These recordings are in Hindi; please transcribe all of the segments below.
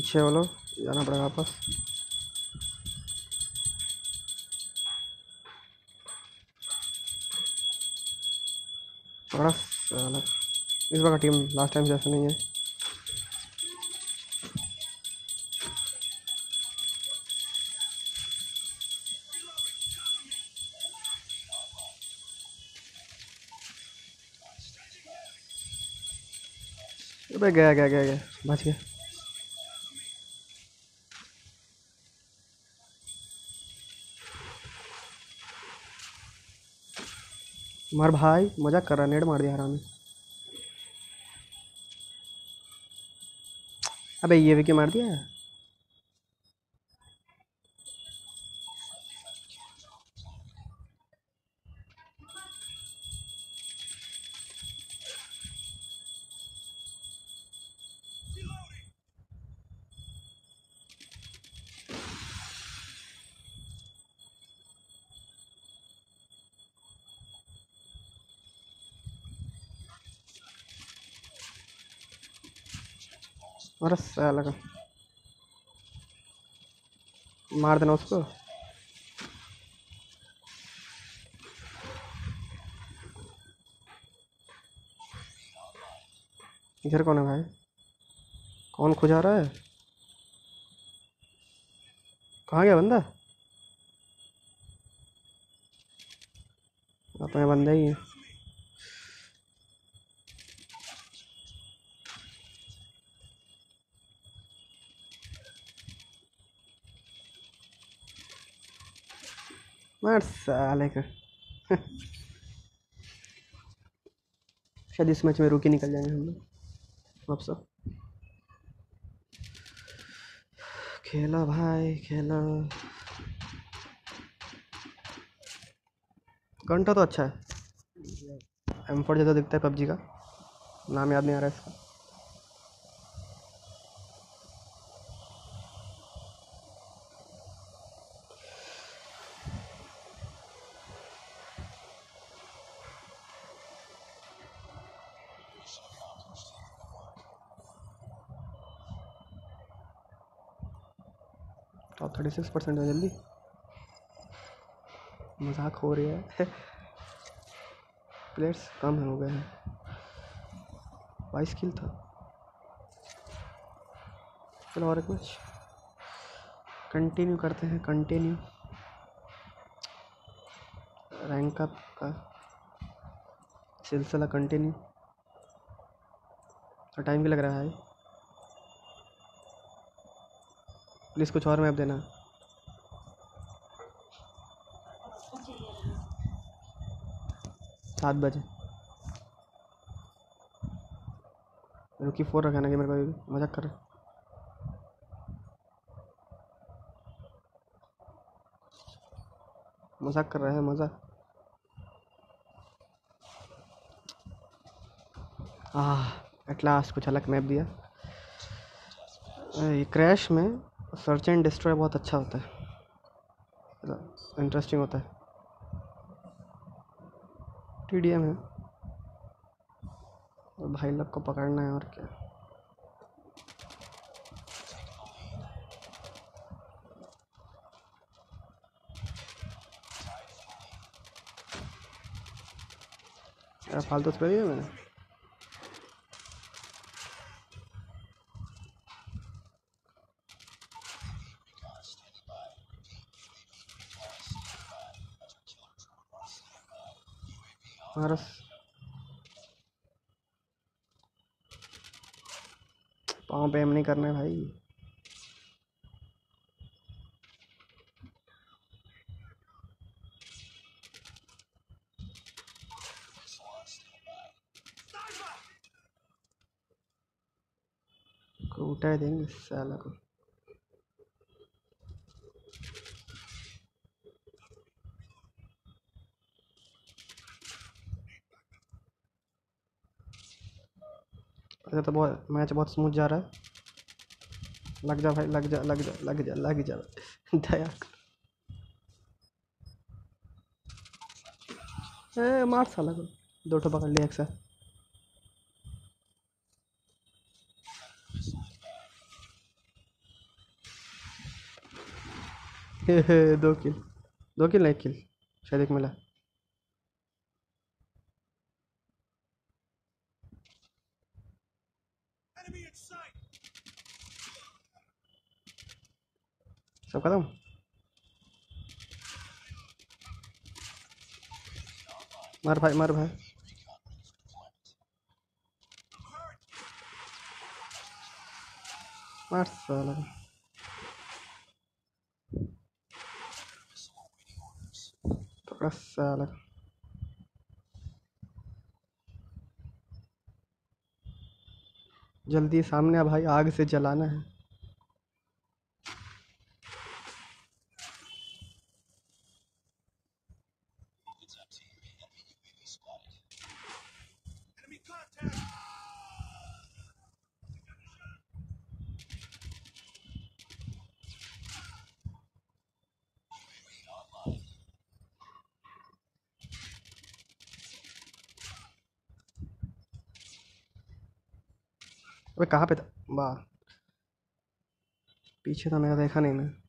पीछे वो लोग, जाना पड़ेगा वापस। बड़ा साला, इस बार का टीम लास्ट टाइम जैसा नहीं है। अबे गया गया गया गया, बच गया। मार भाई, मजाक कर रहा, नेड मार दिया हरामी। अबे ये भी क्या मार दिया। अरे साला का, मार देना उसको। इधर कौन है भाई, कौन खुजा रहा है। कहाँ गया बंदा। अपने बंदा ही है। मार साले का। शायद इस मैच में रुकी निकल जाएंगे हम लोग अब सब। खेला भाई खेला। घंटा तो अच्छा है। M4 जैसा दिखता है पबजी का, नाम याद नहीं आ रहा है इसका। टॉप 36% है जल्दी, मजाक हो रही है। प्लेयर्स कम हो गए हैं, 22 किल था। चलो और एक मैच कंटिन्यू करते हैं, कंटिन्यू रैंक अप का सिलसिला कंटिन्यू। तो टाइम भी लग रहा है, प्लीज़ कुछ और मैप देना। 7 बजे रुकी 4 रखा ना कि मेरे को मजाक कर रहे। मजाक कर रहा है, मजाक। एट लास्ट कुछ अलग मैप दिया। ये क्रैश में सर्च एंड डिस्ट्रॉय बहुत अच्छा होता है, इंटरेस्टिंग होता है। TDM है और भाई लोग को पकड़ना है, और क्या। यार फालतू स्प्रे दिया मैंने। हमारा पाँव पे एम नहीं करना है भाई। को उठा देंगे साला को। अच्छा तो बहुत मैच बहुत स्मूथ जा रहा है। लग जा भाई, लग जा लग जा लग जा लग जा। दया मार साला को, 2 ठो पकड़ लिया एक साथ। दो किल, दो किल नहीं, एक किल शायद, एक मिला। सब खत्म। मार भाई, मार भाई, मार साला। पकड़ा साला। जल्दी सामने आ भाई, आग से जलाना है। अबे कहाँ पे था? वाह, पीछे था मेरा, देखा नहीं मैं।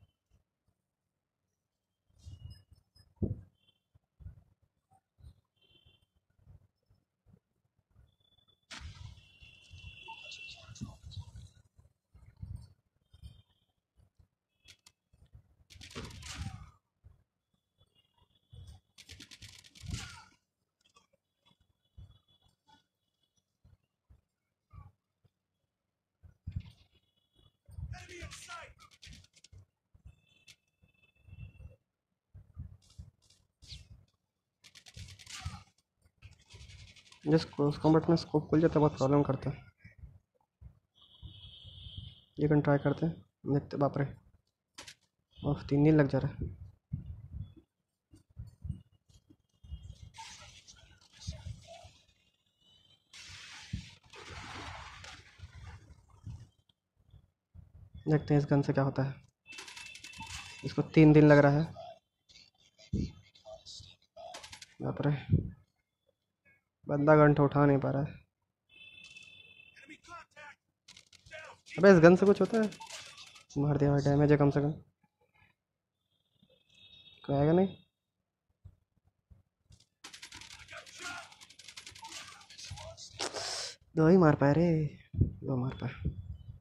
जिस क्रॉस कॉम्बैट में स्कोप खुल जाता है बहुत प्रॉब्लम करता है। ये कन ट्राई करते हैं, देखते। बाप रे, और 3 दिन लग जा रहा है। देखते हैं इस गन से क्या होता है। इसको 3 दिन लग रहा है। बाप रे, बंदा गन उठा नहीं पा रहा है। अबे इस गन से कुछ होता है? मार दिया भाई, डैमेज है कम से कम। कोई आएगा नहीं। दो ही मार पाए रे, दो मार पाए।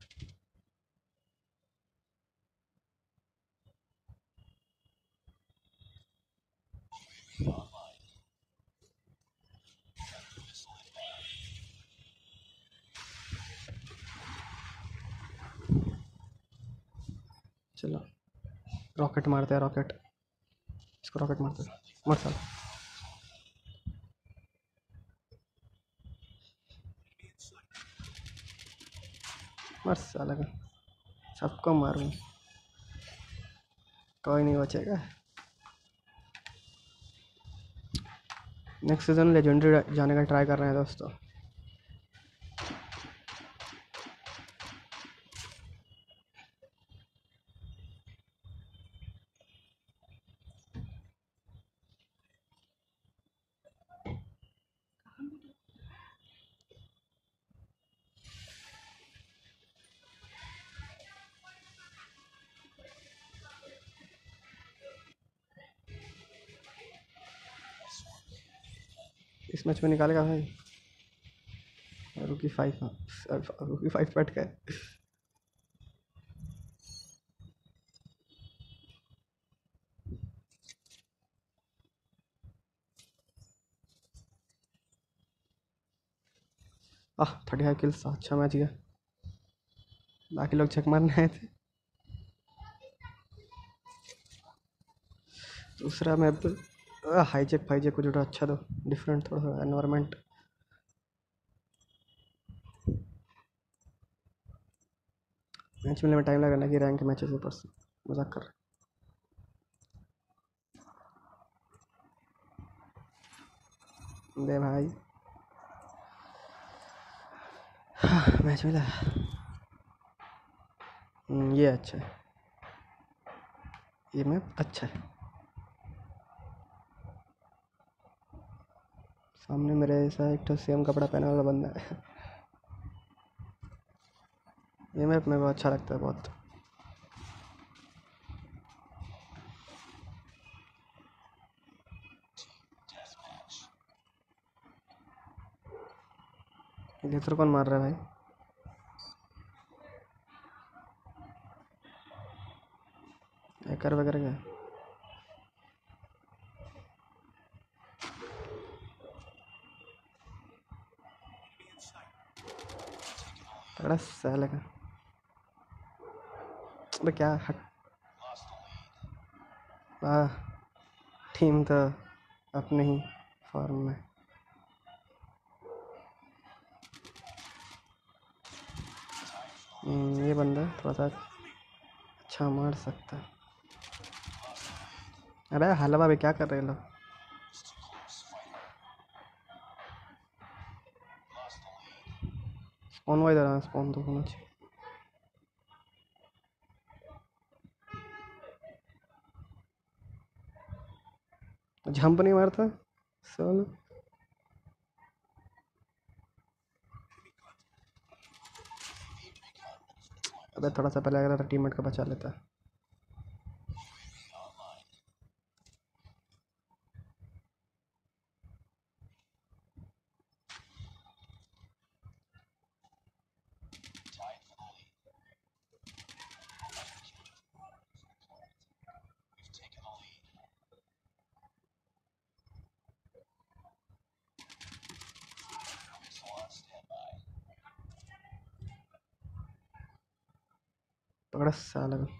चलो रॉकेट मारते हैं, रॉकेट। इसको रॉकेट मारते हैं। मर साला, मर साला का। सबको मारूं, कोई नहीं बचेगा। नेक्स्ट सीजन लेजेंडरी जाने का ट्राई कर रहे हैं दोस्तों। इस मैच में निकालेगा भाई। रुकी 5, रुकी 5 पट गए। आह 35 किल्स, अच्छा मैच गया। बाकी लोग चेक मारने आए थे। दूसरा मैप हाईजेक फाईजेक कुछ थोड़ा अच्छा दो, डिफरेंट थोड़ा सा एनवायरनमेंट। मैच मिलने में टाइम लगा ना कि रैंक मैचेस ऊपर से, मजाक कर रहे। दे भाई। मैच मिला। ये अच्छा है, ये मैप अच्छा है। सामने मेरे ऐसा एक तो सेम कपड़ा पहना वाला बंदा है। ये मैप मेरे को अच्छा लगता है बहुत। लेथर कौन मार रहा है भाई? हैकर वगैरह क्या? तगड़ा साले का। अबे क्या हट। वाह, टीम तो अपने ही फॉर्म में। ये बंदा थोड़ा सा अच्छा मार सकता है। अबे हलवा भी क्या कर रहे हैं लोग? स्पॉन हुआ इधर, स्पॉन तो होना चाहिए। जंप नहीं मारता साल। अबे थोड़ा सा पहले अगर टीममेट को बचा लेता। पकड़ा साला को।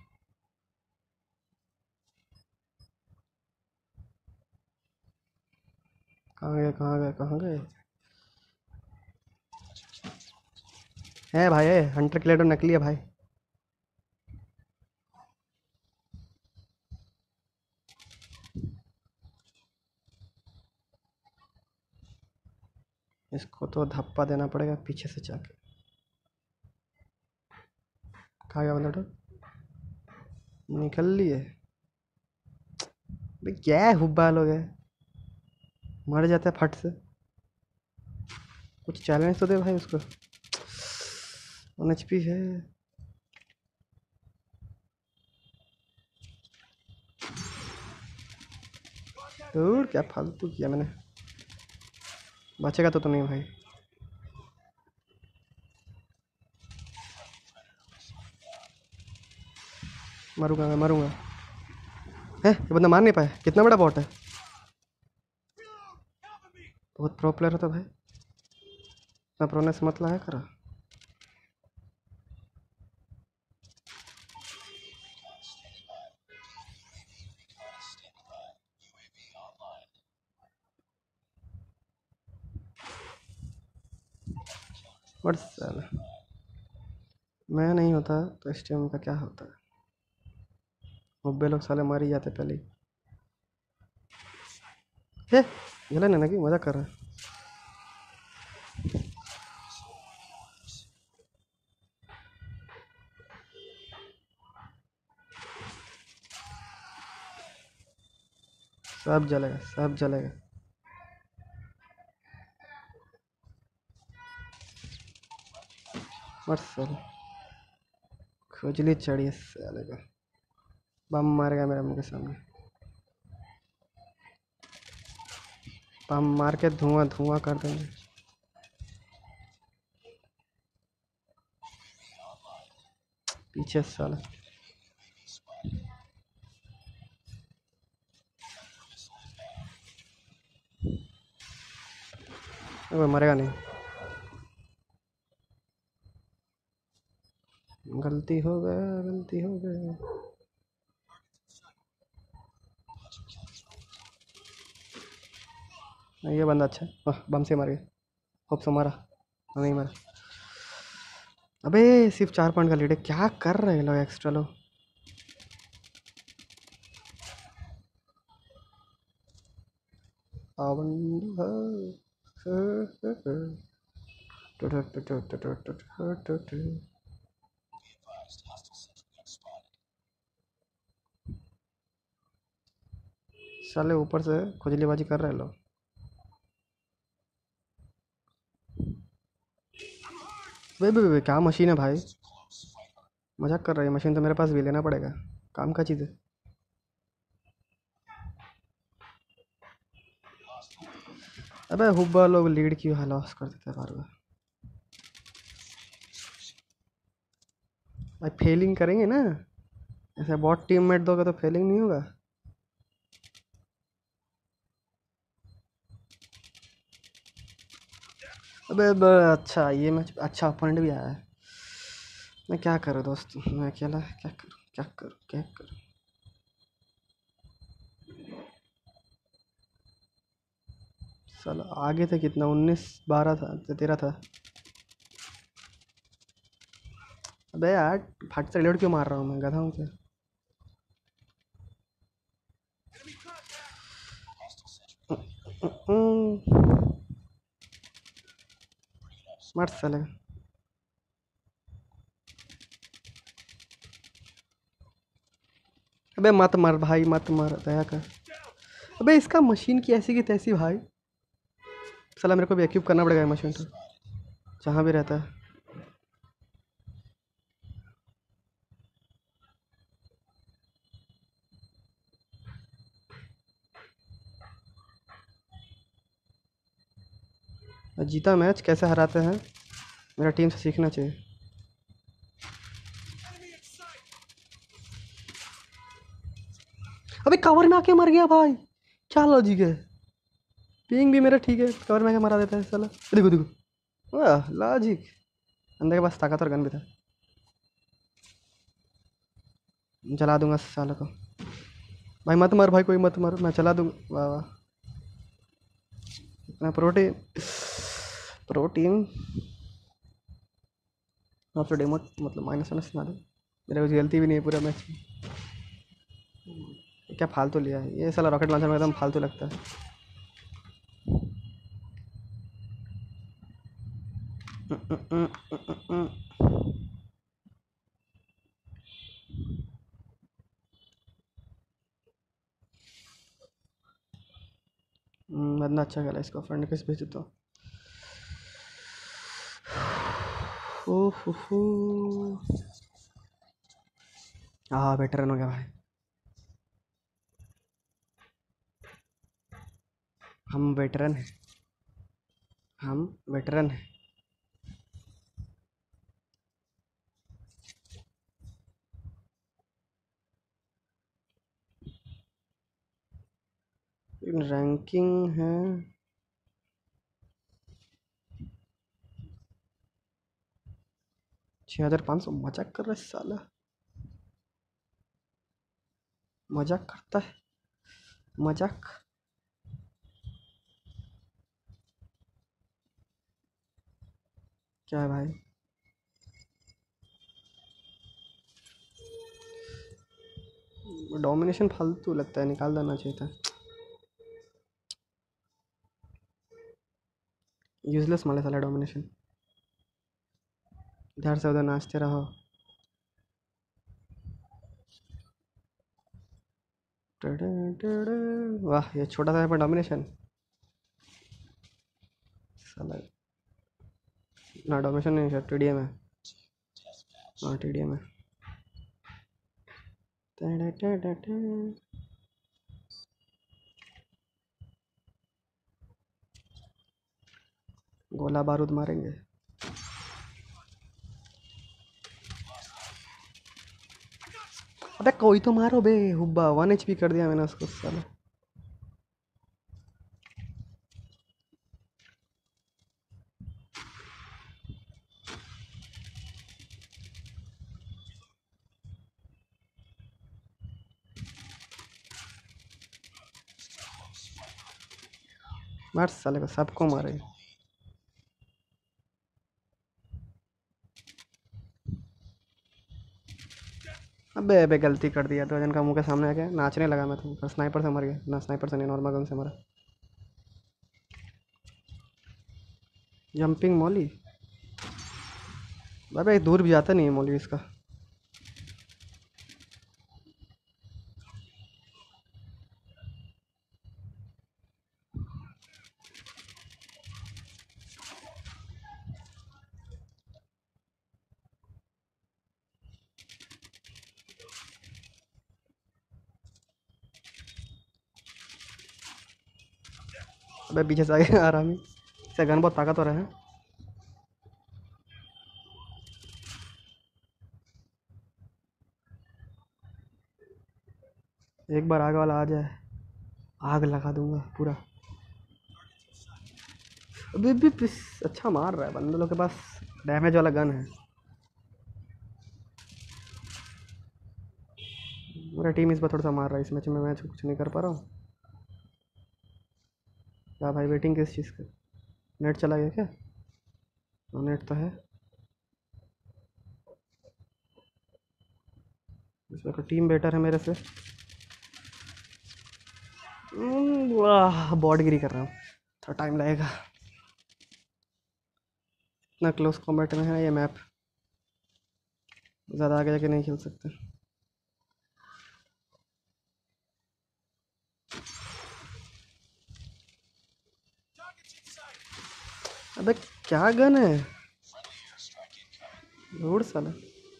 कहाँ गए कहाँ गए कहाँ गए? है भाई, है हंटर क्लेडो नकली है भाई। इसको तो धप्पा देना पड़ेगा पीछे से जाके। कहाँ गया बंदा? निकल लिए। भाई क्या है, हुब्बा लोग है, मर जाता है फट से। कुछ चैलेंज तो दे भाई उसको। 1 HP है। दूर क्या फालतू किया मैंने। बचेगा तो नहीं भाई। मरूंगा मैं, मरूंगा। है ये बंदा मार नहीं पाया, कितना बड़ा बॉट है। बहुत प्रो प्लेयर होता भाई, इतना प्रोने से मतलब है करा। बट साला मैं नहीं होता तो इस टीम का क्या होता है। मुब्बे लोग साले मर ही जाते पहले ही। हे गलत है ना कि मजाक कर रहा है। सब जलेगा सब जलेगा। मर साले, खुजली चढ़ी है साले का। बम मारेगा मेरे मुंह के सामने। बम मार के धुआं धुआं कर देंगे। पीछे साला। अब मरेगा नहीं। गलती हो गया, गलती हो गया। ये बंदा अच्छा है। वाह, बम से मार गया। होप से मारा, नहीं मारा। अबे सिर्फ 4 पॉइंट का लीड है, क्या कर रहे हैं लोग एक्स्ट्रा लोग। साले ऊपर से खुजलीबाजी कर रहे हैं लोग। वे क्या मशीन है भाई। मजाक कर रही है, मशीन तो मेरे पास भी लेना पड़ेगा, काम का चीज़ है। अबे हुब्बा लोग लीड क्यों लॉस कर देते हैं बार बार। भाई फेलिंग करेंगे ना, ऐसे बॉट टीममेट दोगे तो फेलिंग नहीं होगा। अच्छा ये मैच अच्छा ओपोनेंट भी आया है। मैं क्या करूँ दोस्त, मैं अकेला क्या करूँ क्या करूँ क्या करूँ। साला आगे थे कितना, 19-12 था, 13 था। अबे यार फट से रिलोड क्यों मार रहा हूँ, मैं गधा हूँ क्या। मर साले। अबे मत मर भाई, मत मर, दया कर। अबे इसका मशीन की ऐसी की तैसी भाई। साला मेरे को भी एक्यूब करना पड़ेगा ये मशीन तो, जहाँ भी रहता है। जीता मैच कैसे हराते हैं, मेरा टीम से सीखना चाहिए। अबे कवर में आके मर गया भाई, क्या लॉजिक है। पिंग भी मेरा ठीक है, कवर में आके मरा देता है साला। देखो देखो, वाह लॉजिक। अंदर के पास ताकतवर गन भी था। जला दूंगा साला को। भाई मत मर भाई, कोई मत मर, मैं चला दूंगा। वाह वाह, इतना प्रोटीन, प्रोटीन। आपसे डेमो मतलब माइनस वाइनस ना दे, मेरा कुछ गलती भी नहीं है पूरा मैच में। क्या फालतू लिया है ये साला, रॉकेट लॉन्चर में एकदम फालतू लगता है। बंदा अच्छा खेला, इसको फ्रेंड रिक्वेस्ट भेज देता हूँ। हाँ वेटरन हो गया भाई, हम वेटरन हैं, हम वेटरन हैं। रैंकिंग है 6500। मजाक कर रहा है साला, मजाक करता है, मजाक। क्या है भाई, डोमिनेशन फालतू लगता है, निकाल देना चाहिए था। यूजलेस माले साला डोमिनेशन, इधर से उधर नाचते रहो। वाह ये छोटा सा यहाँ पर डोमिनेशन साला। ना डोमिनेशन नहीं है, टीडीएम है। हाँ टीडीएम है। गोला बारूद मारेंगे। अबे कोई तो मारो बे, हुब्बा 1 HP कर दिया मैंने उसको साला। मार साले को, सबको मारे। अबे अबे गलती कर दिया, तो जन का मुंह के सामने आके नाचने लगा मैं तो, पर स्नाइपर से मर गया ना, स्नाइपर से नहीं, नॉर्मल गन से मरा। जंपिंग मॉली, अबे दूर भी जाता नहीं है मॉली इसका। अबे पीछे से आगे आरामी, इसका गन बहुत ताकतवर है। एक बार आग वाला आ जाए, आग लगा दूंगा पूरा। अभी भी अच्छा मार रहा है, बंदे लोग के पास डैमेज वाला गन है। मेरा टीम इस बार थोड़ा सा मार रहा है, इस मैच में मैं कुछ नहीं कर पा रहा हूँ। क्या भाई वेटिंग किस चीज़ का? नेट चला गया क्या? नेट तो है। इस बार टीम बेटर है मेरे से। वाह बॉडगिरी कर रहा हूँ, थोड़ा टाइम लगेगा। इतना क्लोज कॉम्बैट में है ये मैप, ज़्यादा आगे जाके नहीं खेल सकते। अबे क्या गन है, रोड साला।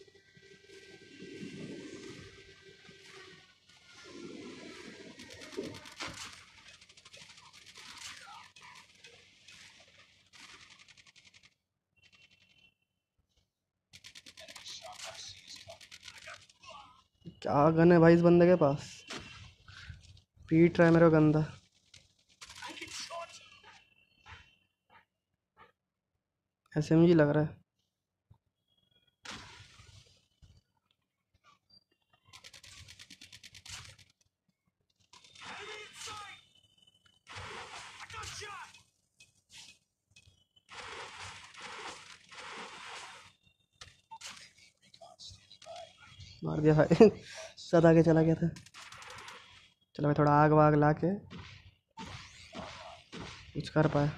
क्या गन है भाई इस बंदे के पास, पीट रहा है मेरे को गंदा। एसएमजी लग रहा है। मार दिया भाई सद आगे चला गया था। चलो मैं थोड़ा आग वाग ला के कुछ कर पाए।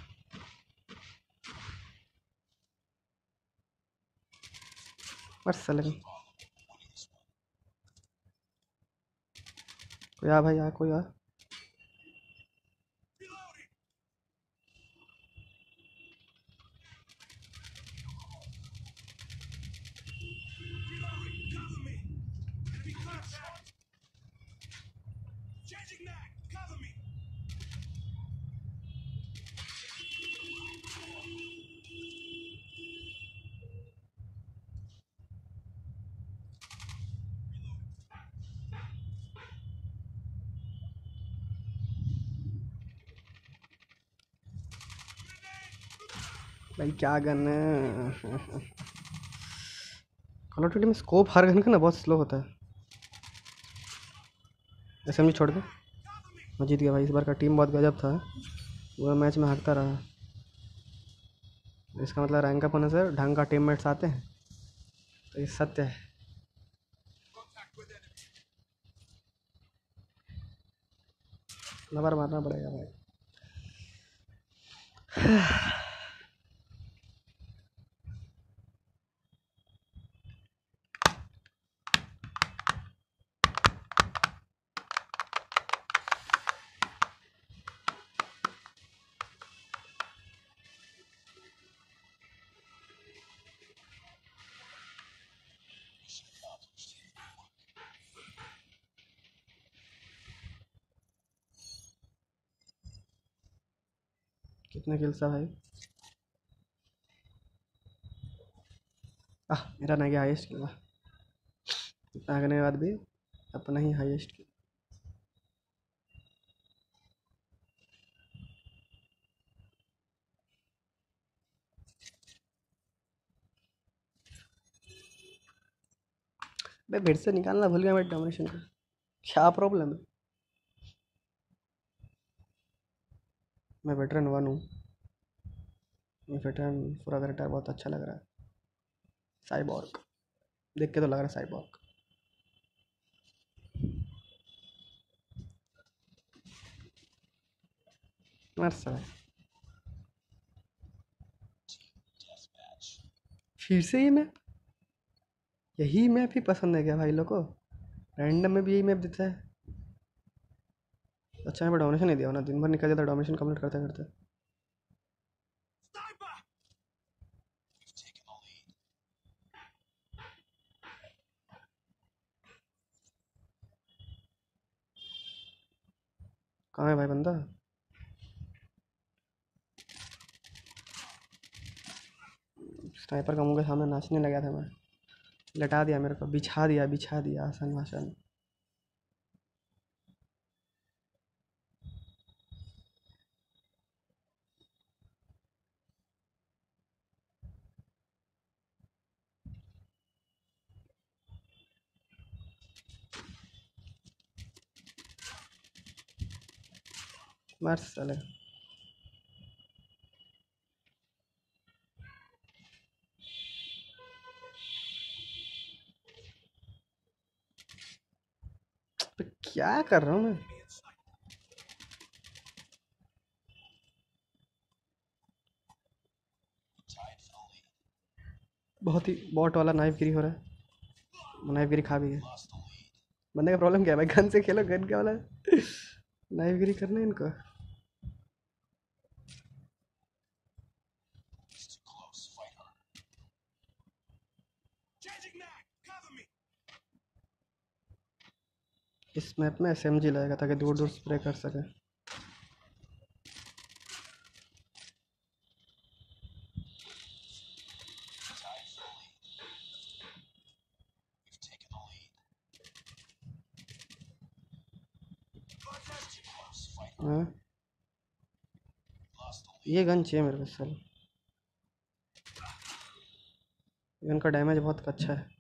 बस चले कोई आ भाई, आ कोई आ। भाई क्या गन है कॉल ऑफ ड्यूटी में स्कोप हर गन का ना बहुत स्लो होता है। एसएमजी छोड़ दे, मैं जीत गया भाई। इस बार का टीम बहुत गजब था, पूरा मैच में हारता रहा। इसका मतलब रैंक अप होने से ढंग का टीममेट्स आते हैं, तो ये सत्य है। नंबर मारना पड़ेगा भाई। कितने किल्स है भाई? मेरा ना गया हाईएस्ट किल, इतना करने के बाद भी अपना ही हाईएस्ट किल। मैं फिर से निकालना भूल गया मैं डोमिनेशन का, क्या प्रॉब्लम है? मैं वेटरन 1 हूँ, ये वेटरन पूरा करेक्टर बहुत अच्छा लग रहा है। साइबॉर्ग देख के तो लग रहा है साइबॉर्ग। मस्त है। फिर से ये मैप, यही मैप ही पसंद है क्या भाई लोग को? रैंडम में भी यही मैप देता है। अच्छा यहाँ पर डोमिनेशन नहीं दिया ना, दिन भर निकल जाता डोमिनेशन कंप्लीट करते करते। कहाँ है भाई बंदा? स्नाइपर का मुंह के सामने नाचने लगा था मैं, लटा दिया मेरे को, बिछा दिया आसन वासन। मार साले। तो क्या कर रहा हूँ मैं? बहुत ही बॉट वाला नाइफ गिरी हो रहा है। नाइफ गिरी खा भी है। बंदे का प्रॉब्लम क्या है भाई? गन से खेलो, गन क्या वाला नाइफ गिरी करना है इनको। इस मैप में एसएमजी लाएगा ताकि दूर दूर स्प्रे कर सके। हाँ, ये गन चाहिए मेरे को साला। गन का डैमेज बहुत अच्छा है।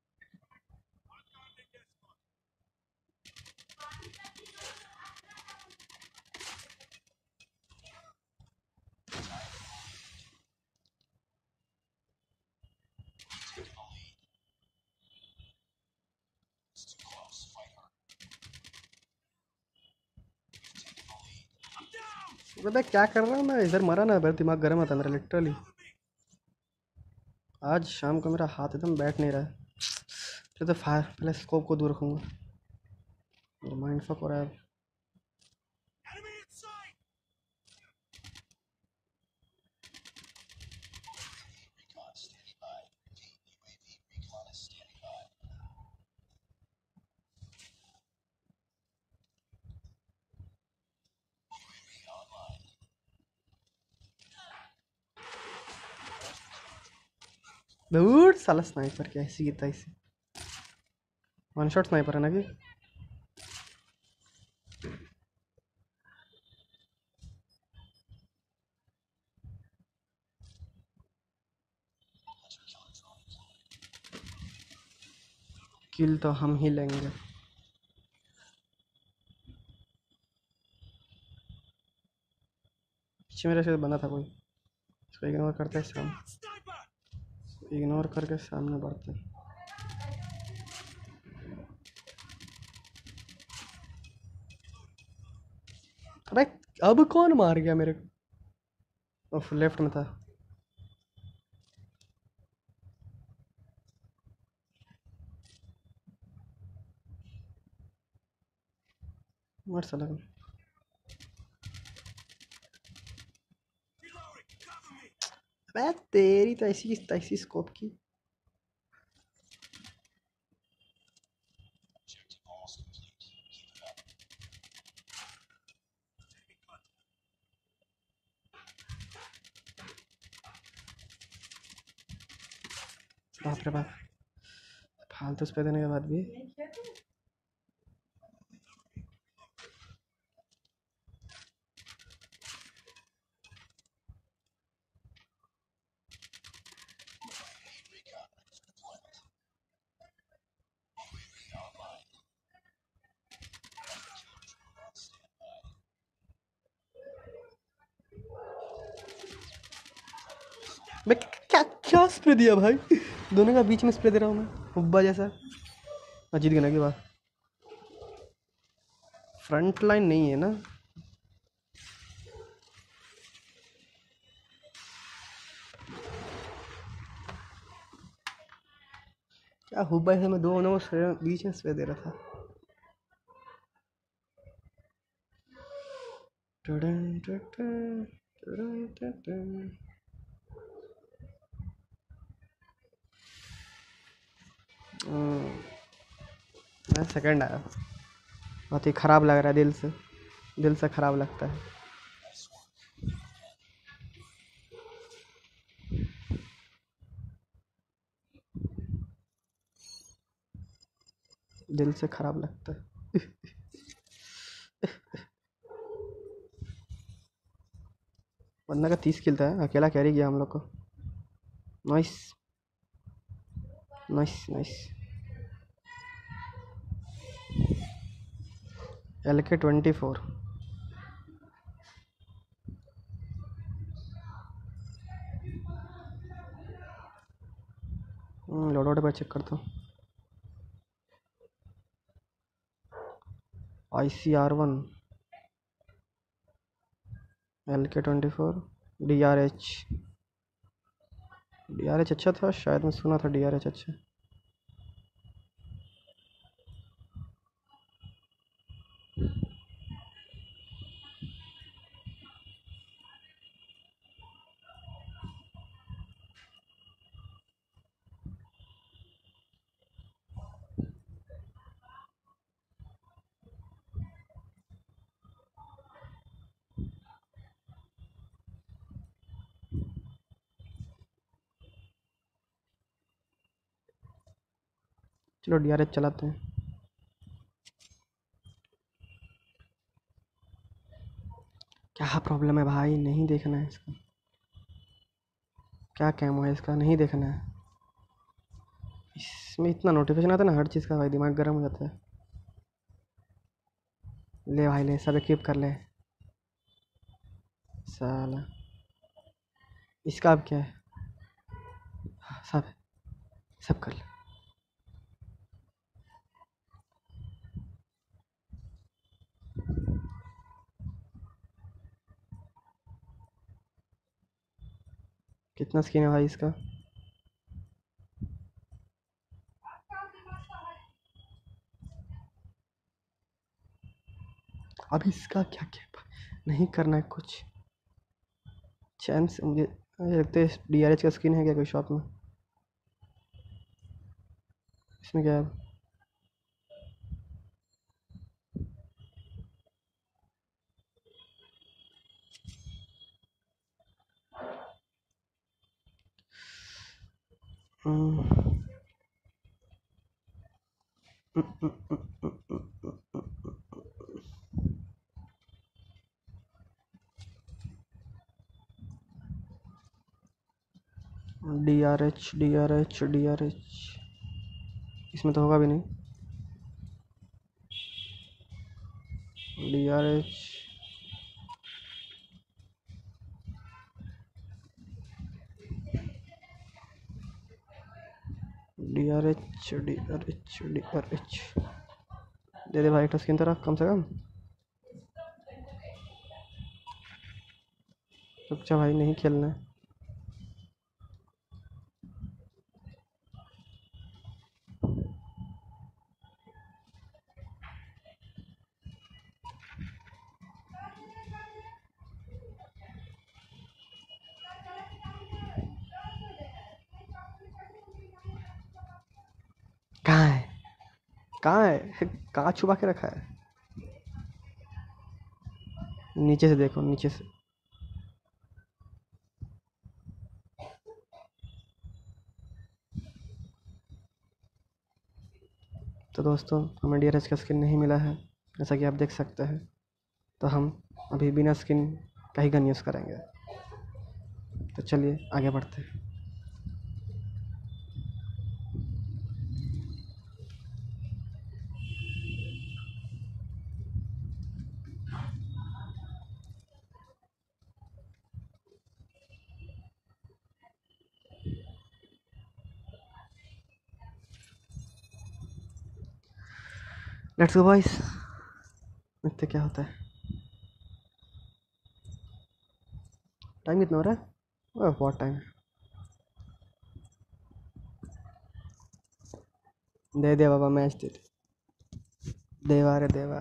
पता है क्या कर रहा हूँ मैं? इधर मरा ना, मेरा दिमाग गर्म होता है मेरा लिटरली। आज शाम को मेरा हाथ एकदम बैठ नहीं रहा है। तो फायर पहले स्कोप को दूर रखूँगा। मेरा माइंड फक हो रहा है। दूर साला स्नाइपर क्या ऐसी गिरता इसे। वन शॉट स्नाइपर है ना कि? किल तो हम ही लेंगे। पीछे मेरे से बंदा था कोई। इसको इग्नोर करते सामने, इग्नोर करके सामने बढ़ते। अबे अब कौन मार गया मेरे को? लेफ्ट में था। मर साला। अबे तेरी तो ऐसी तैसी स्कोप की। बाप रे बाप, फालतू स्प्रे देने के बाद भी। मैं क्या क्या स्प्रे दिया भाई? दोनों का बीच में स्प्रे दे रहा हूँ मैं, हुब्बा जैसा। जीत गया ना की बात। फ्रंट लाइन नहीं है ना? क्या हुब्बा जैसा? मैं दोनों को बीच में स्प्रे दे रहा था। टडन टडन, टडन टडन। मैं सेकंड आया। बहुत ही ख़राब लग रहा है, दिल से ख़राब लगता है। दिल से ख़राब लगता है। बंदा का 30 किल था, अकेला कैरी किया हम लोग को। Nice nice nice. LK 24। बार चेक करता हूँ। ICR1 LK24 DRH अच्छा था शायद, मैं सुना था DRH अच्छा। चलो DRH चलाते हैं। क्या प्रॉब्लम है भाई, नहीं देखना है इसका, क्या कैमो है इसका, नहीं देखना है। इसमें इतना नोटिफिकेशन आता है ना हर चीज़ का, भाई दिमाग गर्म हो जाता है। ले भाई ले, सब इक्विप कर ले साला। इसका अब क्या है, सब सब कर ले। कितना स्किन है भाई इसका, अब इसका क्या क्या नहीं करना है कुछ चैन से। मुझे लगता है DRH का स्किन है क्या कोई शॉप में, इसमें क्या है। DRH इसमें तो होगा भी नहीं। DRH दे दे भाई, एक स्किन तरह कम से कम। अच्छा भाई नहीं खेलना है। कहाँ है, कहाँ है, कहाँ छुपा के रखा है। नीचे से देखो, नीचे से। तो दोस्तों हमें DRH का स्किन नहीं मिला है, जैसा कि आप देख सकते हैं। तो हम अभी बिना स्किन का ही गन यूज़ करेंगे। तो चलिए आगे बढ़ते हैं। लेट्स गो बॉयज, देखते क्या होता है। टाइम कितना हो रहा है, बहुत टाइम है। दे दे बाबा, मैच दे दे, देवा रे देवा।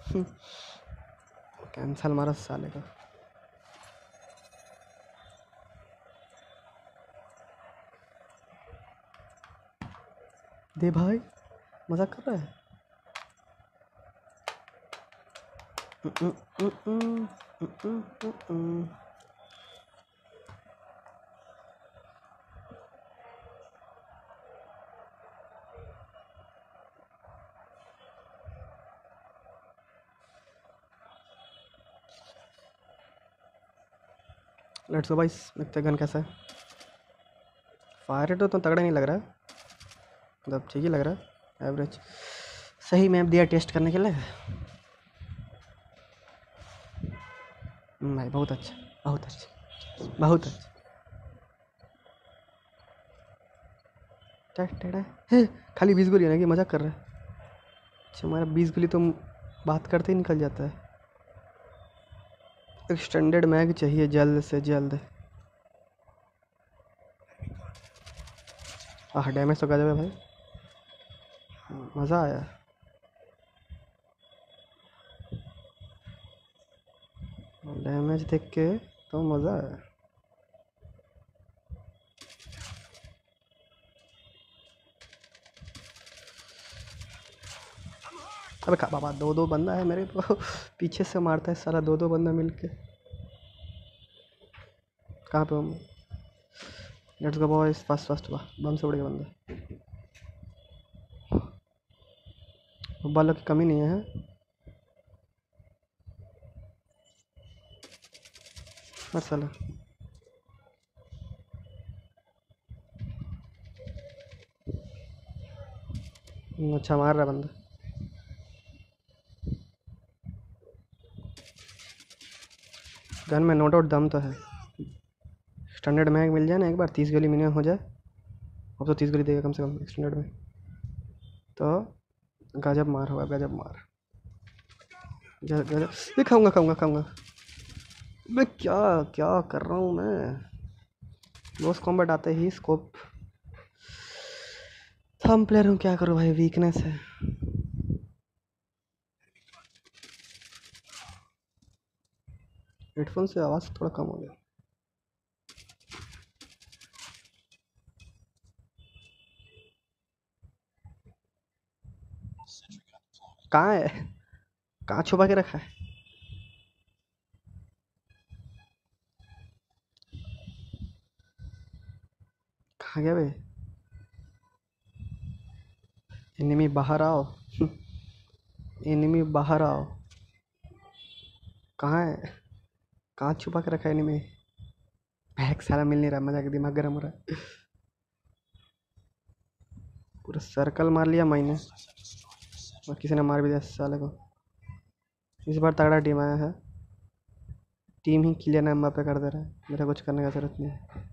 कैंसल मारा साले का। दे भाई, मजाक कर रहा है। लेट्स गो भाई, देखते गन कैसा है। फायर रेट तो तगड़ा नहीं लग रहा है, मतलब ठीक ही लग रहा है, एवरेज। सही मैप दिया टेस्ट करने के लिए। भाई बहुत अच्छा, बहुत अच्छा, बहुत अच्छा। खाली 20 गोली है ना कि मजाक कर रहा है? अच्छा हमारा 20 गोली तो बात करते ही निकल जाता है। एक्सटेंडेड मैग चाहिए जल्द से जल्द। डैमेज तो गजब है भाई, मज़ा आया। डैमेज देख के तो मज़ा आया। अबे बाबा, दो दो बंदा है मेरे को पीछे से मारता है साला, दो दो बंदा मिलके। कहाँ पे हम? Let's go boys, fast fast. वाह, बम से उड़ गया बंदा। बालों की कमी नहीं है। मर साला। अच्छा मार रहा बंदा। गन में नो डाउट दम तो है। स्टैंडर्ड मैग मिल जाए ना एक बार, 30 गोली मिनिमम हो जाए। अब तो 30 गोली देगा कम से कम स्टैंडर्ड में, तो गजब मार होगा, गजब मार। गजब। ये खाऊंगा खाऊंगा खाऊंगा। मैं क्या क्या कर रहा हूँ मैं? क्लोज कॉम्बैट आते ही स्कोप। थंब प्लेयर हूँ, क्या करूँ भाई, वीकनेस है। हेडफोन से आवाज़ थोड़ा कम हो गया। कहाँ है? कहाँ छुपा के रखा है? कहाँ गया बे? एनिमी बाहर आओ एनिमी बाहर आओ। कहाँ है? कहाँ छुपा के रखा है एनिमी? बैग सारा मिल नहीं रहा, मजा के दिमाग गर्म हो रहा है। पूरा सर्कल मार लिया मैंने, और किसी ने मार भी दिया साले को। इस बार तगड़ा टीम आया है। टीम ही किलियन एम्बापे कर दे रहा है, मेरा कुछ करने का जरूरत नहीं है।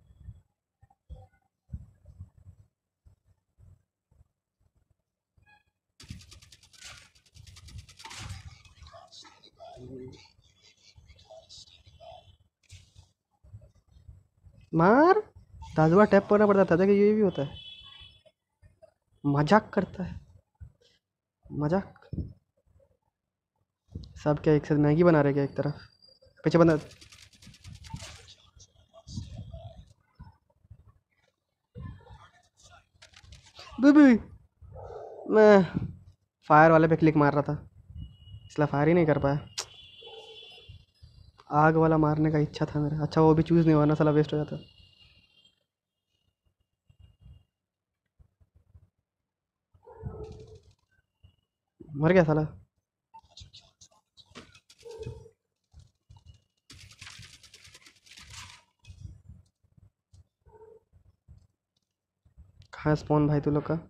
मार। दाजुआ टैप करना पड़ता था, कि ये भी होता है? मजाक करता है, मजाक। सब क्या एक साथ मैगी बना रहे क्या एक तरफ? पीछे बंदा। बीबी, मैं फायर वाले पे क्लिक मार रहा था, इसलिए फायर ही नहीं कर पाया। आग वाला मारने का इच्छा था मेरा। अच्छा वो भी चूज़ नहीं हुआ ना साला, वेस्ट हो जाता। मर गया साला। कहाँ स्पॉन भाई तू लोग का?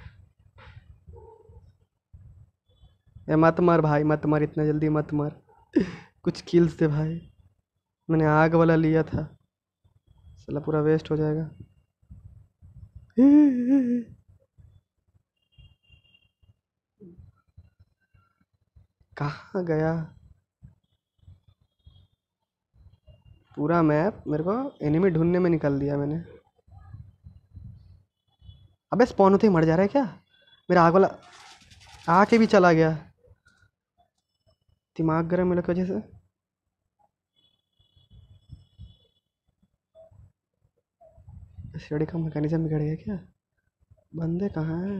ए मत मार भाई, मत मार, इतना जल्दी मत मार। कुछ किल्स दे भाई, मैंने आग वाला लिया था, साला पूरा वेस्ट हो जाएगा। कहाँ गया? पूरा मैप मेरे को एनिमी ढूंढने में निकाल दिया मैंने। अबे स्पॉन होते ही मर जा रहा है क्या? मेरा आग वाला आके भी चला गया। दिमाग गर्म मेरे की वजह से। सीढ़ी का मैकेनिज्म बिगड़ गया क्या? बंदे कहाँ हैं?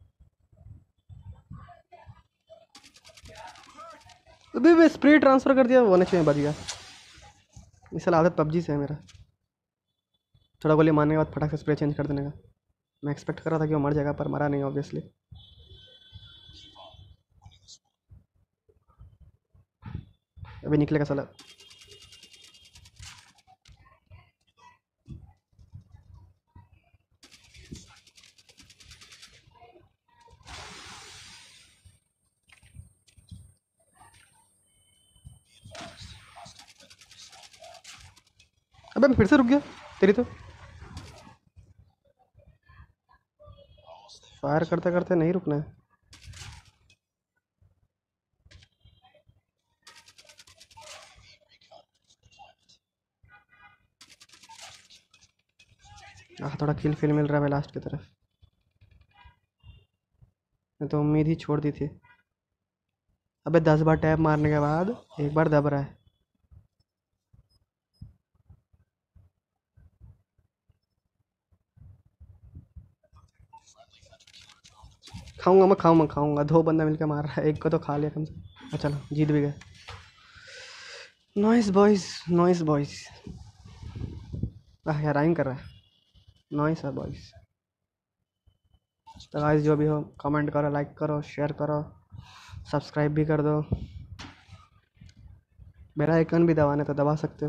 अबे स्प्रे ट्रांसफर कर दिया, वो होने चाहिए, बच गया। इस साल आदत पबजी से है मेरा, थोड़ा गोली मारने के बाद फटाक से स्प्रे चेंज कर देने का। मैं एक्सपेक्ट कर रहा था कि वो मर जाएगा, पर मरा नहीं ऑब्वियसली। अभी निकलेगा साला। अबे मैं फिर से रुक गया तेरी तो। फायर करते करते नहीं रुकना है। थोड़ा किल फिल मिल रहा है लास्ट की तरफ। मैं तो उम्मीद ही छोड़ दी थी। अबे 10 बार टैप मारने के बाद एक बार दब रहा है। खाऊंगा मैं, खाऊंगा 2 बंदा मिलकर मार रहा है, एक को तो खा लिया कम से। चलो जीत भी गए। Nice boys, nice boys. यार राइम कर रहा है। नॉइस है बॉयज। तो गाइस जो भी हो, कमेंट करो, लाइक करो, शेयर करो, सब्सक्राइब भी कर दो। मेरा आइकन भी दबाना तो दबा सकते हो।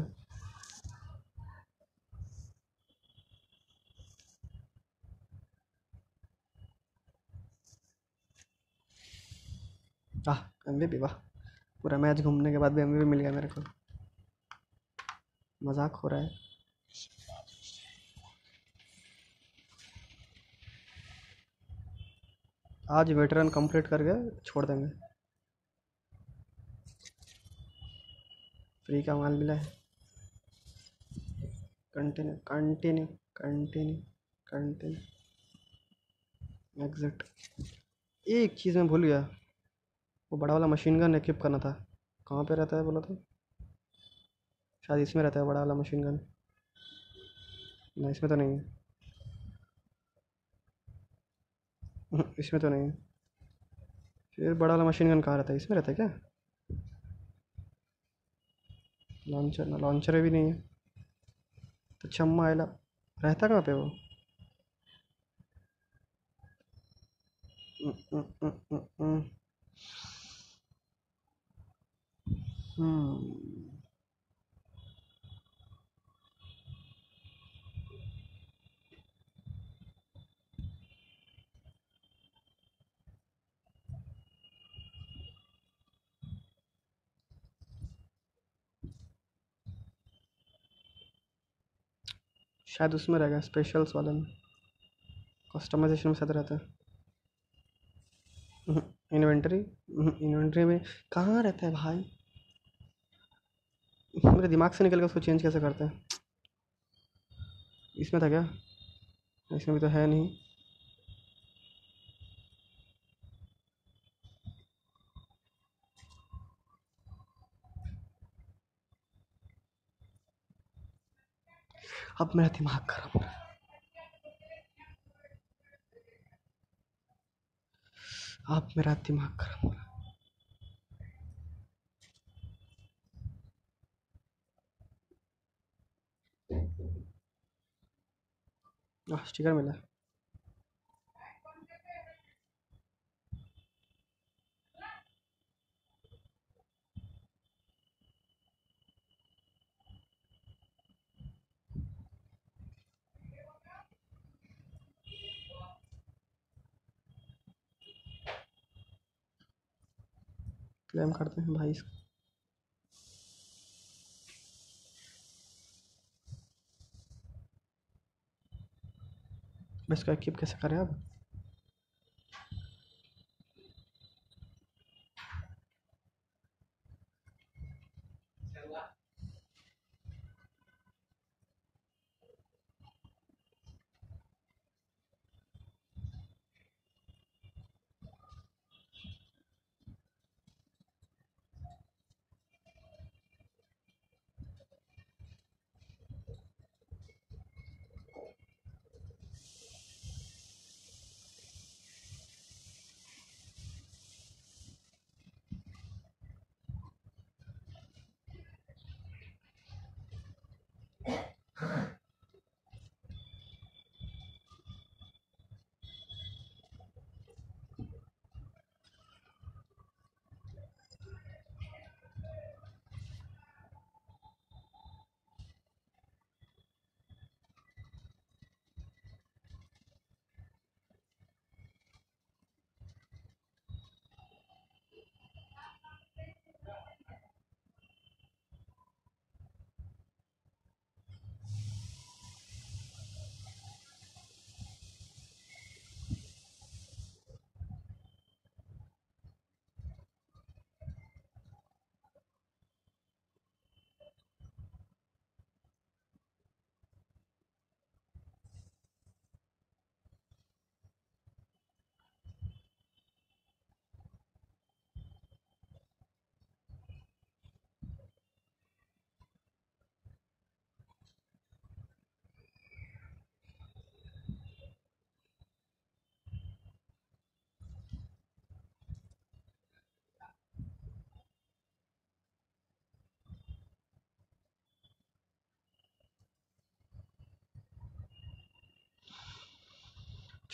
एमवीपी, वाह। पूरा मैच घूमने के बाद भी एमवीपी मिल गया मेरे को। मजाक हो रहा है। आज वेटरन कंप्लीट करके छोड़ देंगे। फ्री का माल मिला है। Continue continue continue continue. Exit. एक चीज़ मैं भूल गया, वो बड़ा वाला मशीन गन इक्विप करना था। कहाँ पे रहता है बोला तो? शायद इसमें रहता है बड़ा वाला मशीन गन। नहीं इसमें तो नहीं है। इसमें तो नहीं है। फिर बड़ा वाला मशीन गन कहाँ रहता है? इसमें रहता है क्या? लॉन्चर ना, लॉन्चर भी नहीं है। तो चम्मा आयला रहता कहाँ पे वो? हम्म। शायद उसमें रहेगा, स्पेशल्स वाले में, कस्टमाइजेशन में शायद रहता है। इन्वेंटरी, इन्वेंटरी में कहाँ रहता है भाई? मेरे दिमाग से निकल के उसको चेंज कैसे करते हैं? इसमें था क्या? इसमें भी तो है नहीं। अब मेरा दिमाग खराब हो रहा है। अब मेरा दिमाग खराब हो रहा है। स्टिकर मिला। क्लेम करते हैं भाई इसको। इसको एक्टिव कैसे करें अब?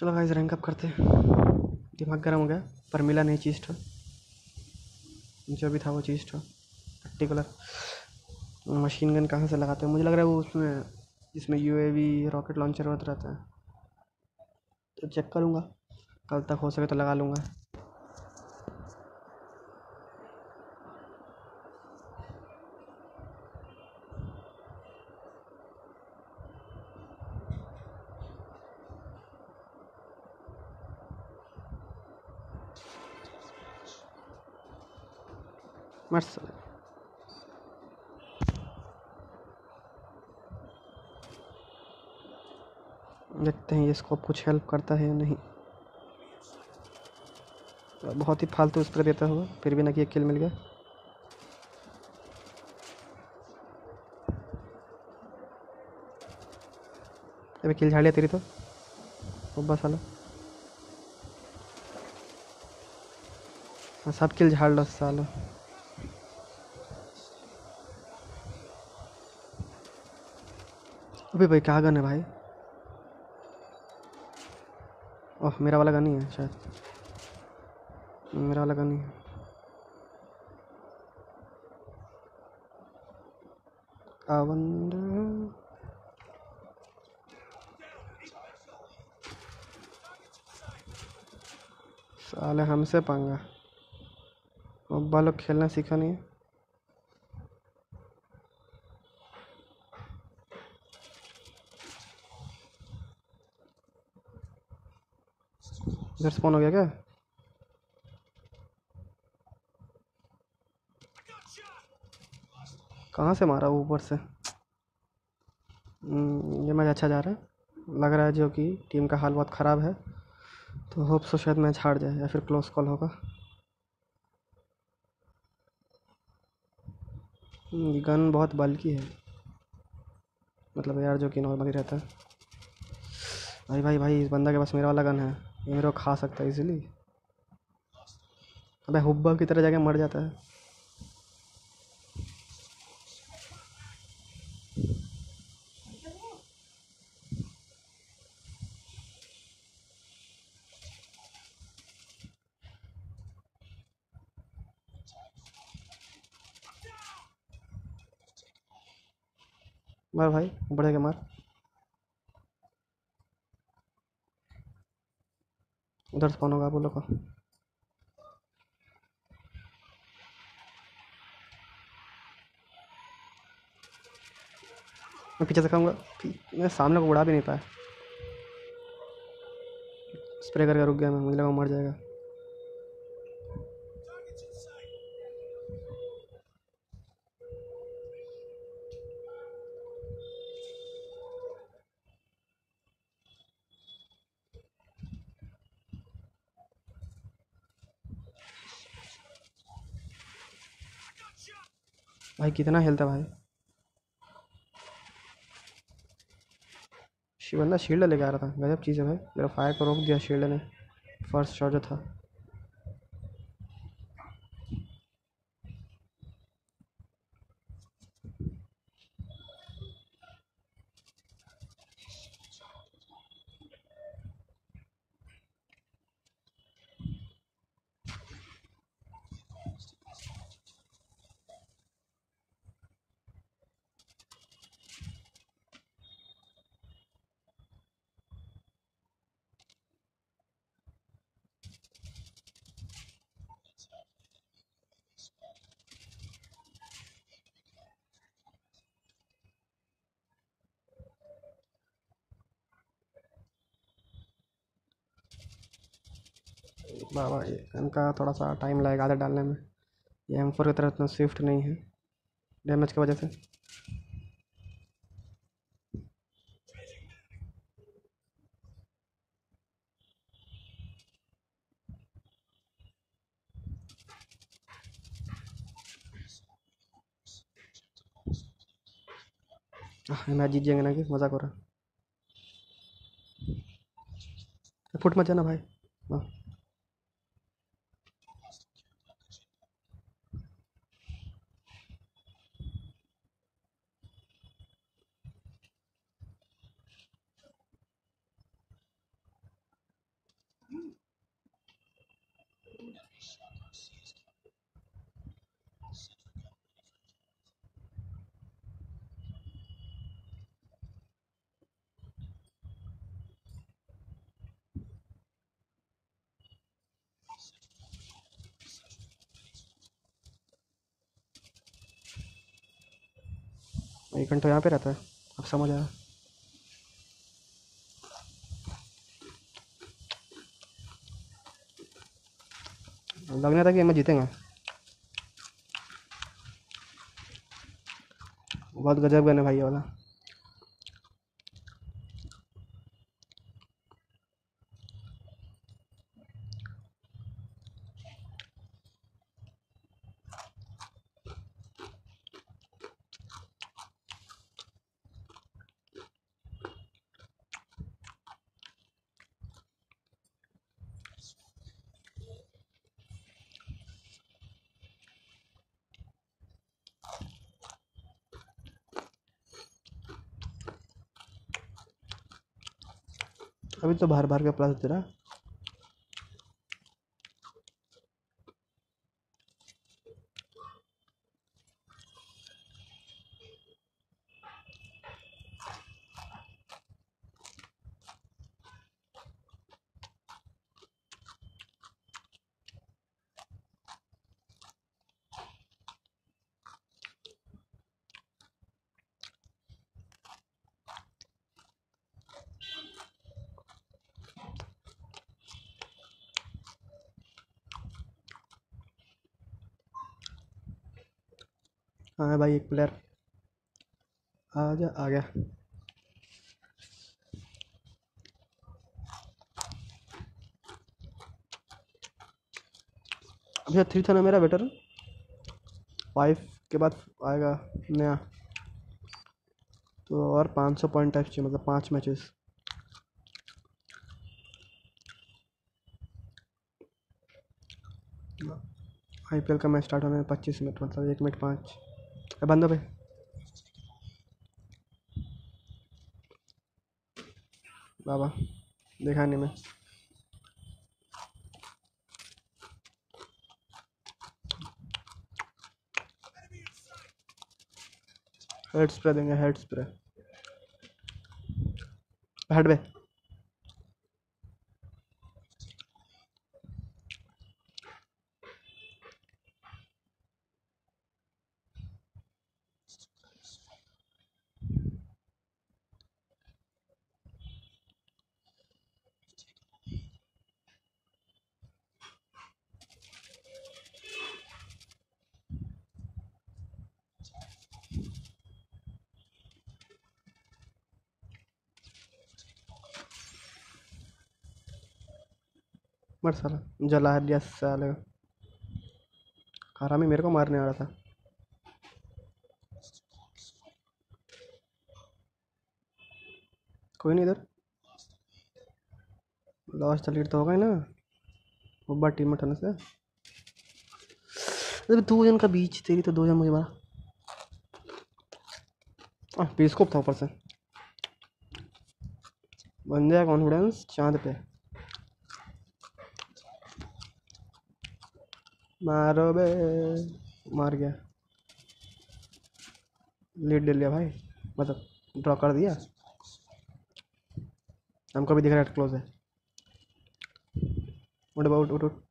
चलो गाइस रैंक अप करते हैं। दिमाग गर्म हो गया पर मिला नहीं चीज़ तो जो भी था वो चीज़ तो पर्टिकुलर मशीन गन कहाँ से लगाते हैं। मुझे लग रहा है वो उसमें जिसमें यूएवी रॉकेट लॉन्चर होता रहता है, तो चेक करूँगा कल तक हो सके तो लगा लूँगा। मस्त देखते हैं ये स्कोप कुछ हेल्प करता है या नहीं। बहुत ही फालतू स्प्रे देता हुआ फिर भी ना कि एक किल मिल गया। अबे किल झाड़ लिया तेरी तो बस साला। हाँ, सब किल झाड़ लो सालो। अबे भाई क्या गन है भाई। ओह मेरा वाला गन ही है शायद। मेरा वाला गन ही है। साले हमसे पंगा। अब्बा लोग खेलना सीखा नहीं है। इधर स्पॉन हो गया क्या। कहाँ से मारा ऊपर से। ये मैच अच्छा जा रहा है लग रहा है, जो कि टीम का हाल बहुत ख़राब है, तो होप सो शायद मैच हार जाए या फिर क्लोज कॉल होगा। गन बहुत बल्कि है, मतलब यार जो कि नॉर्मली रहता है। भाई भाई भाई इस बंदा के पास मेरा वाला गन है, ये मेरे को खा सकता है इजीली। अबे हुब्बा की तरह जगह मर जाता है। मार भाई बढ़ेगा मार। उधर स्पॉन होगा आप लोग का। मैं पीछे से खाऊंगा। मैं सामने को उड़ा भी नहीं पाया। स्प्रे करके रुक गया मैं, मुझे लगा वो मर जाएगा। भाई कितना हेल्थ है भाई। बंदा शील्ड लेके आ रहा था, गजब चीज़ है भाई। मेरा फायर को रोक दिया शील्ड ने, फर्स्ट शॉट जो था। बाबा इनका थोड़ा सा टाइम लगेगा आदत डालने में। ये M4 की तरह इतना स्विफ्ट नहीं है डैमेज की वजह से। मैच जीत जाएंगे ना कि मजाक हो रहा है। फुट मत जाना भाई। हाँ एक घंटा यहाँ पे रहता है। अब समझ आया। लगने था कि मैं जीतेंगे। बहुत गजब गन है भाई ये वाला। अभी तो बाहर बाहर का प्लास दे रहा। हाँ भाई एक प्लेयर आ जा, आ गया। अभी 3 था ना मेरा वेटर। 5 के बाद आएगा नया। तो और 500 पॉइंट टाइप चाहिए, मतलब 5 मैचेस। IPL का मैच स्टार्ट होने में 25 मिनट, मतलब 1 मिनट 5। बंदो पे बाबा देखा नहीं मैं। हेड स्प्रे देंगे, हेड स्प्रे। हेड पे मर साला, जला दिया साले। हरामी मेरे को मारने आ रहा था। कोई नहीं इधर। लॉस्ट लीड तो होगा ही ना, वो बार टीम में उठाने से। अरे 2 जन का बीच, तेरी तो 2 जन मुझे मारा। पीसकोप था ऊपर से। बन जाए कॉन्फिडेंस चांद पे। मारो बे। मार गया। लीड ले लिया भाई, मतलब ड्रॉ कर दिया। हमको भी दिख रहा है क्लोज है। उठ उठ उठ उठ।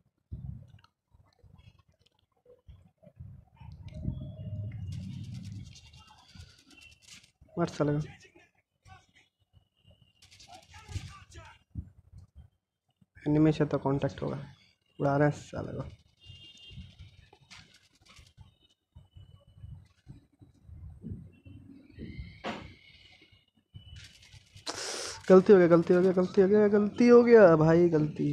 मर साले। एनिमी से तो कांटेक्ट होगा। उड़ा रहे हैं साले को। गलती हो गया, गलती हो गया, गलती हो गया, गलती हो गया भाई, गलती।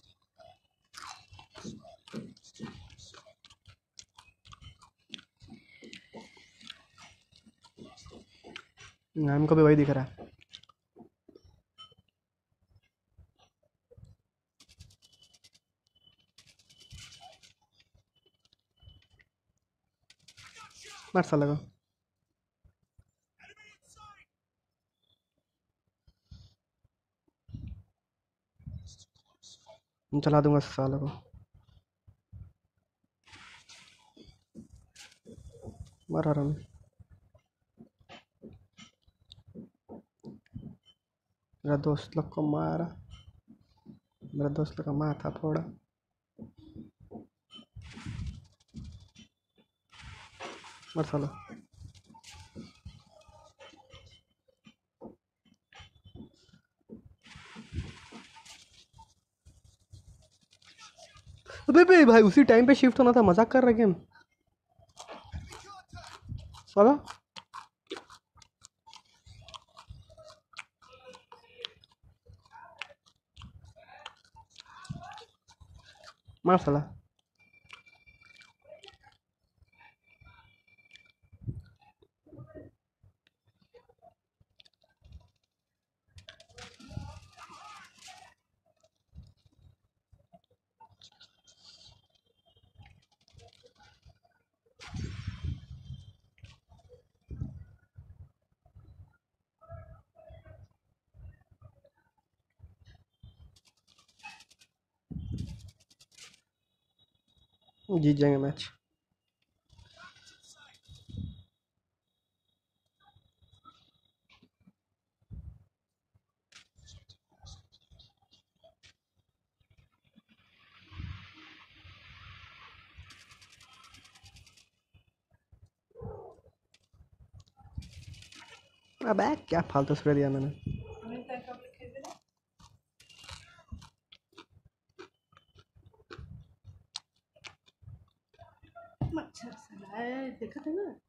हमको भी वही दिख रहा है। मर साले को। चला दूंगा साले को। मर रहा हूँ। मेरा दोस्त लोग को मारा। मेरा दोस्त लोग का माथा फोड़ा। मर साला। अबे भाई उसी टाइम पे शिफ्ट होना था, मजाक कर रहा गेम साला। मार साला। जीत जाएंगे मैच। अबे क्या फालतू स्प्रे दिया मैंने। मच्छर साला है, देखा था ना।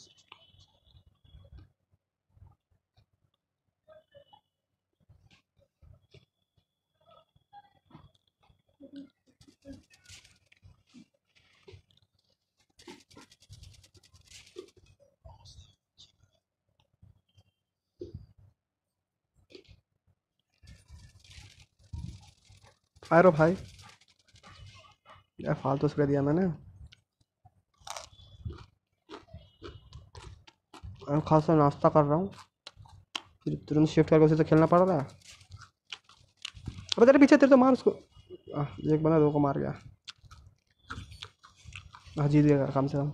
फायर भाई, क्या फालतू स्प्रे दिया मैंने। खासा नाश्ता कर रहा हूँ, फिर तुरंत शिफ्ट करके उसी से खेलना पड़ रहा है। अबे तेरे पीछे, तेरे तो मार उसको। एक बंदा दो को मार गया। हाँ जीत गया कम से कम।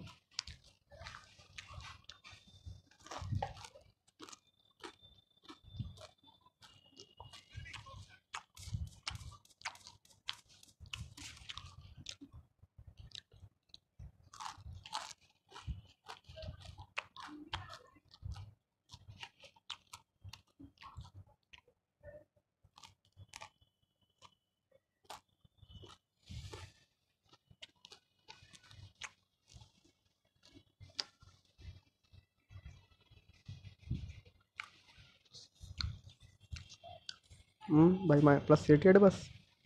भाई मैं प्लस 88 बस।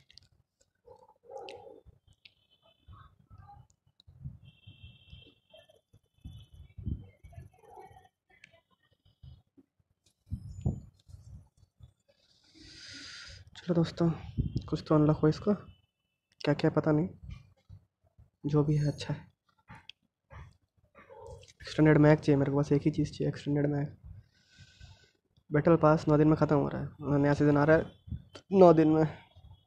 चलो दोस्तों, कुछ तो अनलॉक हो इसका, क्या क्या पता नहीं, जो भी है अच्छा है। एक्सटेंडेड मैग चाहिए मेरे को, बस एक ही चीज़ चाहिए, एक्सटेंडेड मैग। बैटल पास 9 दिन में ख़त्म हो रहा है, नया सीज़न आ रहा है 9 दिन में।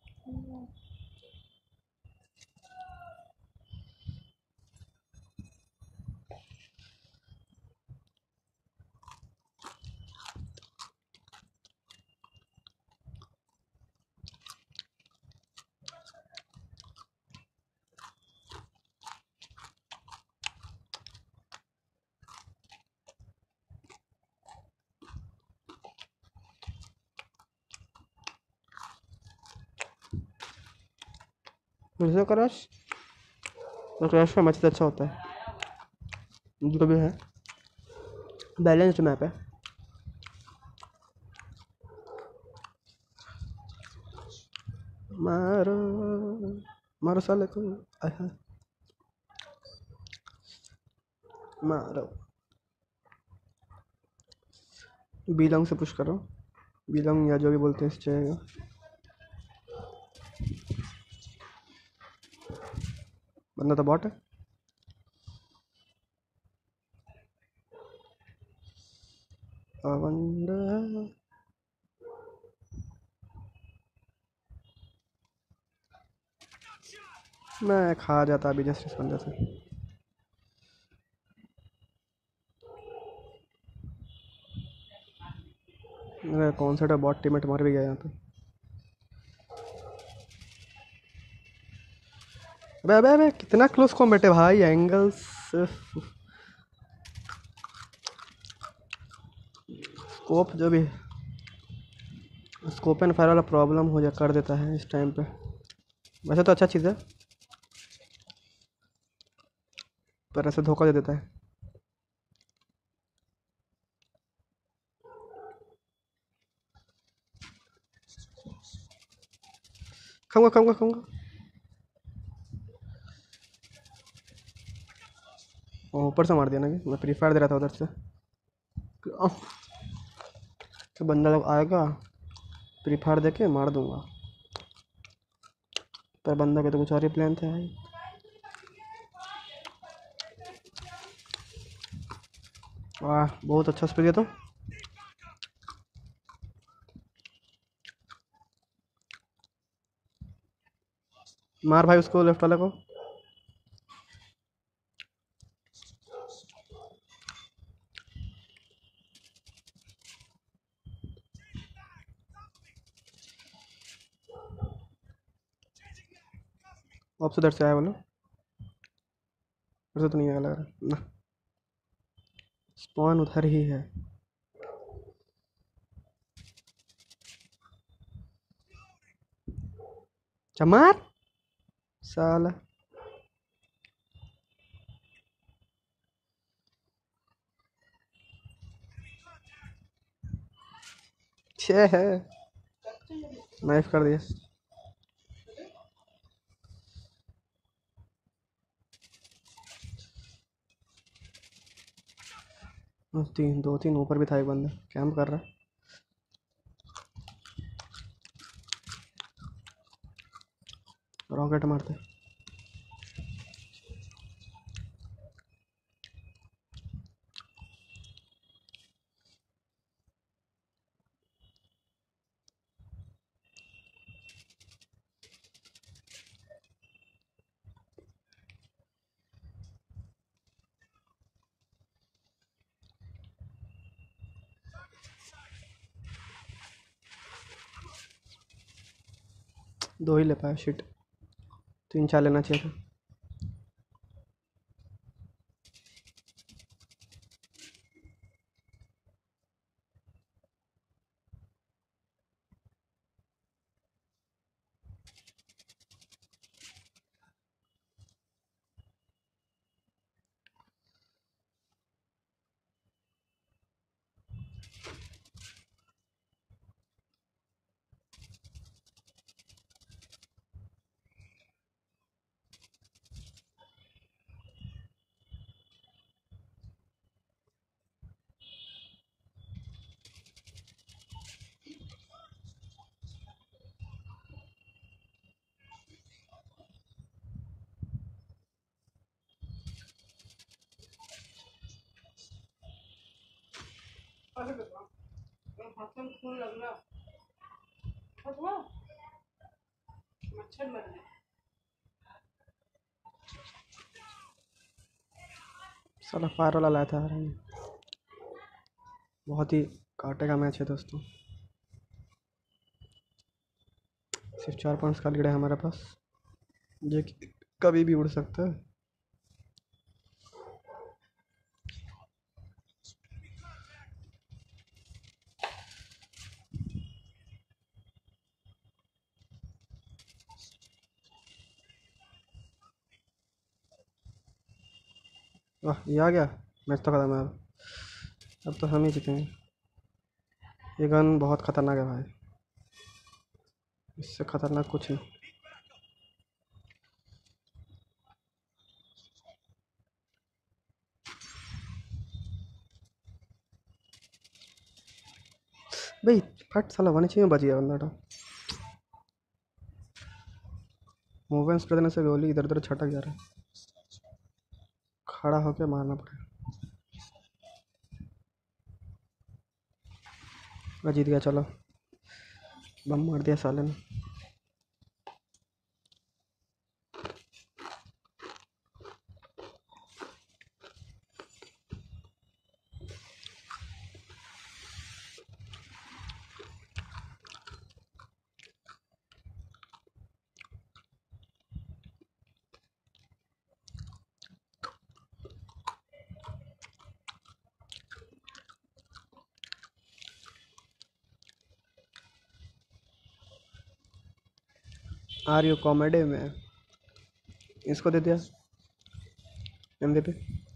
मुझे क्रश, तो क्रश का मैच अच्छा होता है, जो भी है बैलेंस्ड मैप है। मारो मारो साले को, आहा मारो। बिलोंग से पुश करो, बिलोंग या जो भी बोलते हैं इस चाहिए। बंदा तो बॉट है। मैं खा जाता अभी जस्ट इस बंदे से। कौन सा बॉट टीममेट मर भी गया यहाँ पे। अबे अबे अबे कितना क्लोज कॉम्बैट है भाई, एंगल्स। स्कोप जो भी, स्कोप एंड फायर वाला प्रॉब्लम हो जा कर देता है इस टाइम पे। वैसे तो अच्छा चीज़ है। पर ऐसे धोखा दे देता है। खाऊंगा खाऊंगा खाऊंगा। ऊपर से मार दिया ना कि मैं फ्री फायर दे रहा था उधर से। तो बंदा लोग आएगा, फ्री फायर दे के मार दूंगा, पर बंदा के तो कुछ और ही प्लान थे भाई। वाह बहुत अच्छा स्प्रे दिया तो। मार भाई उसको, लेफ्ट वाले को। वापस उधर से आया बोलो, उधर से तो नहीं आया लग रहा ना। स्पॉन उधर ही है। चमार साला। छः है, नाइफ कर दिया। तीन, दो तीन ऊपर भी था, एक बंदा कैंप कर रहा है। रॉकेट मारते। 2 ही ले पाया, शिट। 3 4 लेना चाहिए था। अरे बाबा, हाथ में खून लग रहा। हुआ मच्छर मर गया। साला फायर वाला लाया था यार। बहुत ही कांटे का मैच है दोस्तों। सिर्फ 4 पॉइंट्स का लीड है हमारे पास, जो कि कभी भी उड़ सकता है। वाह ये आ गया। मैच तो खत्म है अब तो हम ही जीतेंगे। ये गन बहुत खतरनाक है भाई, इससे खतरनाक कुछ नहीं। भाई फट साला, वन में बच गया बंदा। तो मूवमेंट्स कर देने से गोली इधर उधर छटक जा रहा है, खड़ा होकर मारना पड़ेगा। मैं जीत गया, चलो। बम मार दिया साले ने। आर यू कॉमेडी में इसको दे दिया। MVP